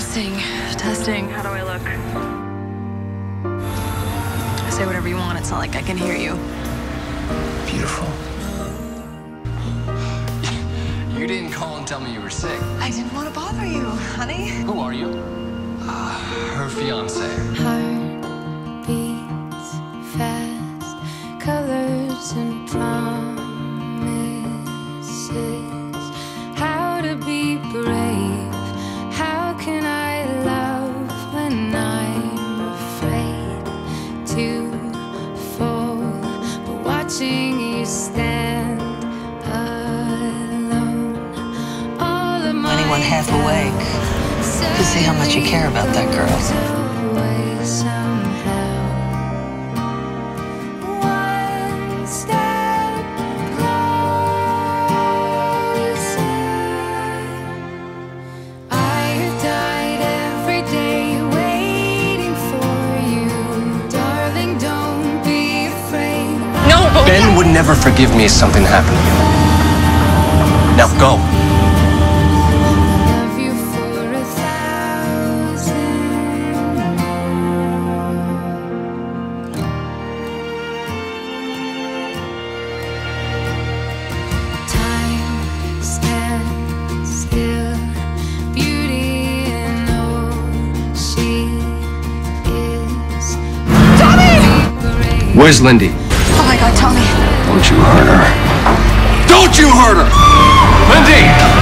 Testing. Testing. How do I look? Say whatever you want. It's not like I can hear you. Beautiful. You didn't call and tell me you were sick. I didn't want to bother you, honey. Who are you? Her fiance. Heart beats fast, colors and promises. How to be brave? How can I love when I'm afraid to fall? But watching you stand alone, all of my Anyone half awake to see how much you care about that girl. Ben would never forgive me if something happened to you. Now go. Where's Lindy? Oh my God, Tommy. Don't you hurt her. Don't you hurt her! Lindy!